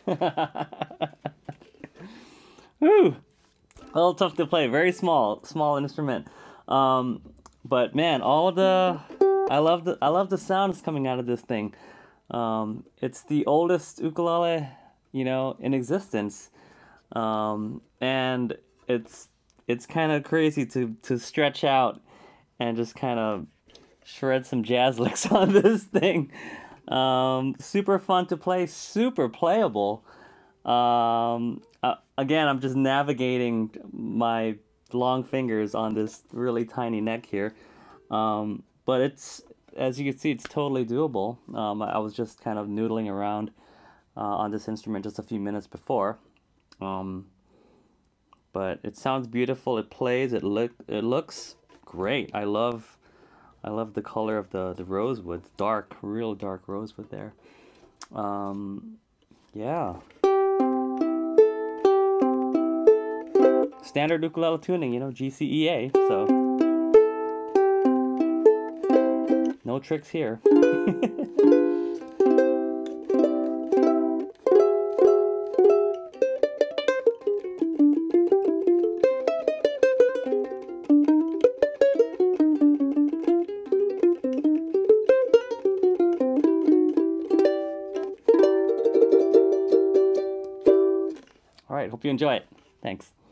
Woo! A little tough to play. Very small instrument. But man, I love the sounds coming out of this thing. It's the oldest ukulele, in existence. And it's kind of crazy to stretch out and just kind of shred some jazz licks on this thing. Super fun to play, super playable. Again, I'm just navigating my long fingers on this really tiny neck here. But as you can see, it's totally doable. I was just kind of noodling around on this instrument just a few minutes before. But it sounds beautiful. It plays. It looks great. I love the color of the rosewood. Dark, real dark rosewood there. Yeah. Standard ukulele tuning, GCEA. So no tricks here. All right, hope you enjoy it. Thanks.